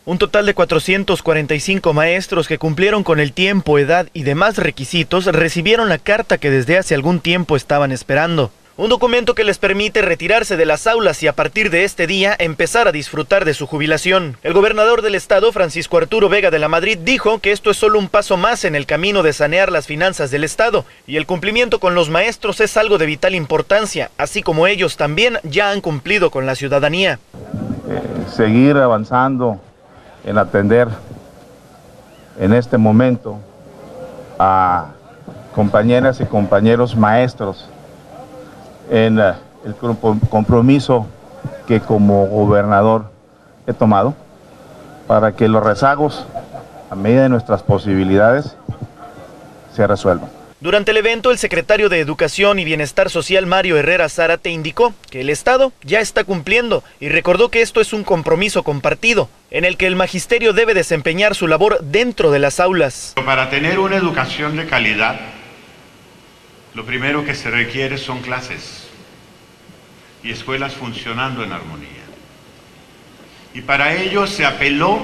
Un total de 445 maestros que cumplieron con el tiempo, edad y demás requisitos recibieron la carta que desde hace algún tiempo estaban esperando. Un documento que les permite retirarse de las aulas y a partir de este día empezar a disfrutar de su jubilación. El gobernador del estado, Francisco Arturo Vega de la Madrid, dijo que esto es solo un paso más en el camino de sanear las finanzas del estado y el cumplimiento con los maestros es algo de vital importancia, así como ellos también ya han cumplido con la ciudadanía. Seguir avanzando en atender en este momento a compañeras y compañeros maestros en el compromiso que como gobernador he tomado para que los rezagos, a medida de nuestras posibilidades, se resuelvan. Durante el evento, el secretario de Educación y Bienestar Social, Mario Herrera Zárate, indicó que el Estado ya está cumpliendo y recordó que esto es un compromiso compartido, en el que el magisterio debe desempeñar su labor dentro de las aulas. Para tener una educación de calidad, lo primero que se requiere son clases y escuelas funcionando en armonía. Y para ello se apeló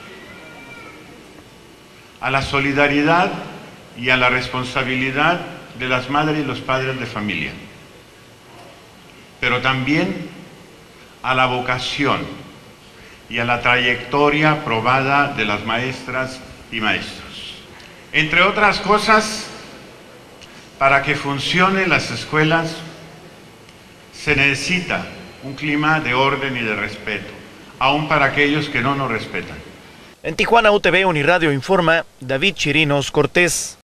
a la solidaridad y a la responsabilidad de las madres y los padres de familia, pero también a la vocación y a la trayectoria probada de las maestras y maestros. Entre otras cosas, para que funcionen las escuelas se necesita un clima de orden y de respeto, aun para aquellos que no nos respetan. En Tijuana, UTV Uniradio informa David Chirinos Cortés.